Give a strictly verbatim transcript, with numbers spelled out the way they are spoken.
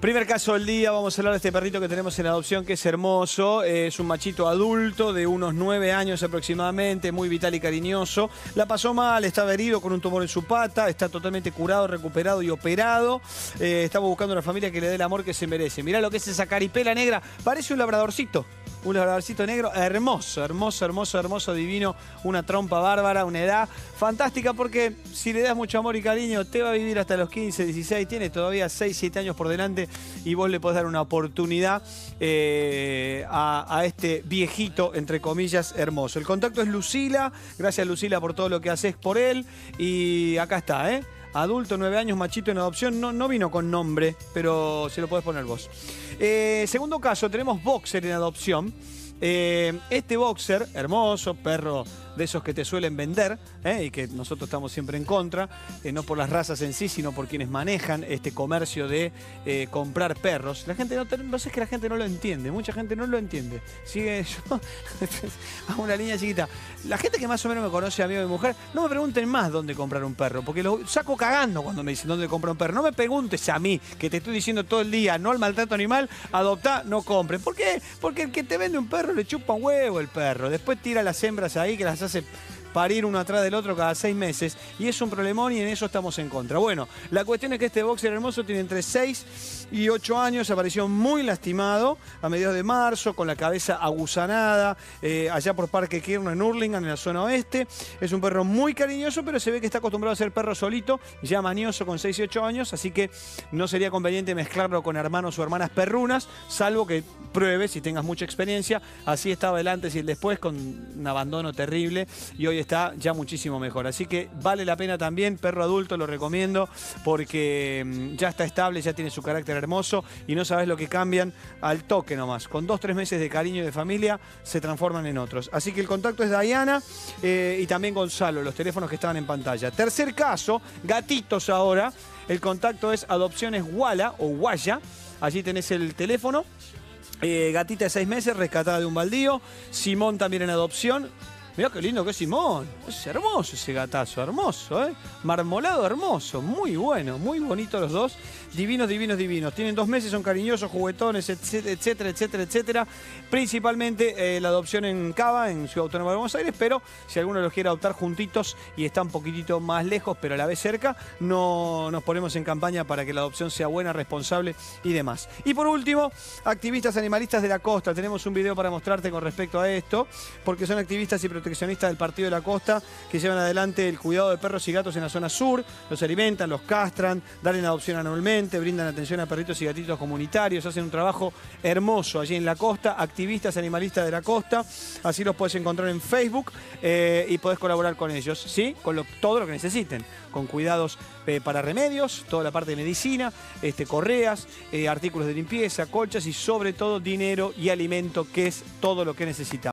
Primer caso del día, vamos a hablar de este perrito que tenemos en adopción, que es hermoso. Es un machito adulto de unos nueve años aproximadamente, muy vital y cariñoso. La pasó mal, estaba herido con un tumor en su pata, está totalmente curado, recuperado y operado. Eh, estamos buscando una familia que le dé el amor que se merece. Mirá lo que es esa caripela negra, parece un labradorcito. Un labradorcito negro hermoso, hermoso, hermoso, hermoso, divino. Una trompa bárbara, una edad fantástica, porque si le das mucho amor y cariño, te va a vivir hasta los quince, dieciséis. Tiene todavía seis, siete años por delante y vos le podés dar una oportunidad eh, a, a este viejito, entre comillas, hermoso. El contacto es Lucila. Gracias, Lucila, por todo lo que haces por él. Y acá está, ¿eh? Adulto, nueve años, machito en adopción. No, no vino con nombre, pero se lo podés poner vos. Eh, segundo caso, tenemos boxer en adopción. Eh, este boxer, hermoso, perro de esos que te suelen vender, ¿eh? Y que nosotros estamos siempre en contra, eh, no por las razas en sí, sino por quienes manejan este comercio de eh, comprar perros. La gente no, no sé, es que la gente no lo entiende, mucha gente no lo entiende. Sigue yo a una línea chiquita. La gente que más o menos me conoce, amigo de mi mujer, no me pregunten más dónde comprar un perro, porque lo saco cagando cuando me dicen dónde comprar un perro. No me preguntes a mí, que te estoy diciendo todo el día, no al maltrato animal, adoptá, no compren. ¿Por qué? Porque el que te vende un perro le chupa un huevo el perro. Después tira las hembras ahí que las hace parir uno atrás del otro cada seis meses. Y es un problemón y en eso estamos en contra. Bueno, la cuestión es que este boxer hermoso tiene entre seis y ocho años. Apareció muy lastimado a mediados de marzo, con la cabeza aguzanada, eh, allá por Parque Quirno en Hurlingham, en la zona oeste. Es un perro muy cariñoso, pero se ve que está acostumbrado a ser perro solito, ya mañoso con seis y ocho años. Así que no sería conveniente mezclarlo con hermanos o hermanas perrunas, salvo que pruebes y tengas mucha experiencia. Así estaba el antes y el después, con un abandono terrible, y hoy está ya muchísimo mejor. Así que vale la pena también, perro adulto, lo recomiendo, porque ya está estable, ya tiene su carácter hermoso y no sabes lo que cambian al toque nomás. Con dos, tres meses de cariño y de familia se transforman en otros. Así que el contacto es Diana eh, y también Gonzalo, los teléfonos que estaban en pantalla. Tercer caso, gatitos ahora. El contacto es Adopciones Wala o Guaya. Allí tenés el teléfono. Eh, gatita de seis meses, rescatada de un baldío. Simón también en adopción. Mirá qué lindo que es Simón. Es hermoso ese gatazo, hermoso, ¿eh? Marmolado, hermoso, muy bueno, muy bonito los dos. Divinos, divinos, divinos. Tienen dos meses, son cariñosos, juguetones, etcétera, etcétera, etcétera, etcétera. Principalmente eh, la adopción en Cava, en Ciudad Autónoma de Buenos Aires, pero si alguno los quiere adoptar juntitos y está un poquitito más lejos, pero a la vez cerca, no nos ponemos en campaña para que la adopción sea buena, responsable y demás. Y por último, activistas animalistas de la costa. Tenemos un video para mostrarte con respecto a esto, porque son activistas y proteccionistas del Partido de la Costa que llevan adelante el cuidado de perros y gatos en la zona sur. Los alimentan, los castran, dan en adopción anualmente, brindan atención a perritos y gatitos comunitarios, hacen un trabajo hermoso allí en la costa. Activistas animalistas de la costa, así los puedes encontrar en Facebook eh, y podés colaborar con ellos, ¿sí? Con lo, todo lo que necesiten, con cuidados eh, para remedios, toda la parte de medicina, este, correas, eh, artículos de limpieza, colchas y sobre todo dinero y alimento, que es todo lo que necesitamos.